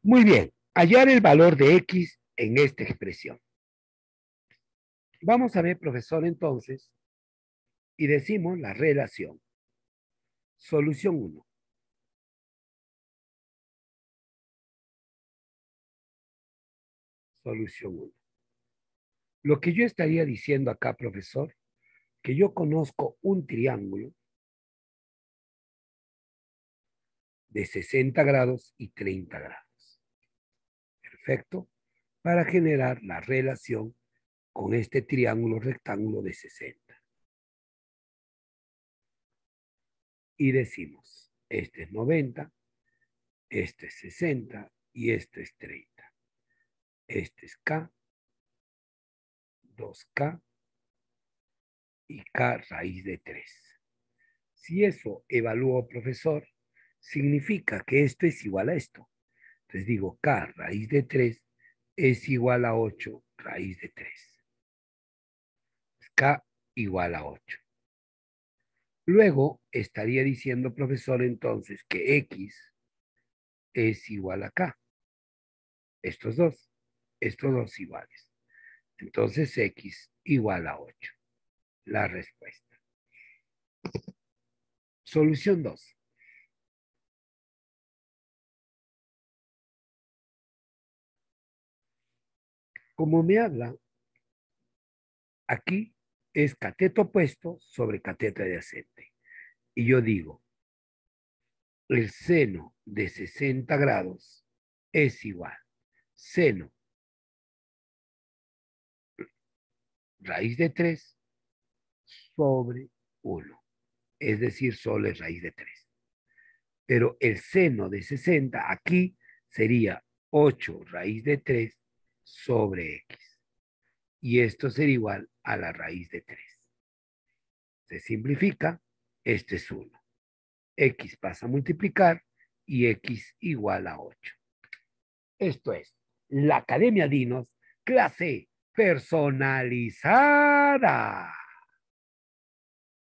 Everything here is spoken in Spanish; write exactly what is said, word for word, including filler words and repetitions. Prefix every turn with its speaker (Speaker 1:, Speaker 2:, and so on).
Speaker 1: Muy bien, hallar el valor de X en esta expresión. Vamos a ver, profesor, entonces, y decimos la relación. Solución uno. Solución uno. Lo que yo estaría diciendo acá, profesor, que yo conozco un triángulo de sesenta grados y treinta grados. Perfecto. Para generar la relación con este triángulo rectángulo de sesenta. Y decimos, este es noventa, este es sesenta y este es treinta. Este es K, dos K y K raíz de tres. Si eso evalúo, profesor, significa que esto es igual a esto. Entonces digo, K raíz de tres es igual a ocho raíz de tres. K igual a ocho. Luego estaría diciendo, profesor, entonces que X es igual a K. Estos dos, estos dos iguales. Entonces X igual a ocho. La respuesta. Solución dos. Como me habla, aquí es cateto opuesto sobre cateto adyacente. Y yo digo, el seno de sesenta grados es igual. Seno raíz de tres sobre uno. Es decir, solo es raíz de tres. Pero el seno de sesenta aquí sería ocho raíz de tres sobre X. Y esto sería igual a la raíz de tres. Se simplifica, este es uno. X pasa a multiplicar y X igual a ocho. Esto es la Academia Dinos, clase personalizada.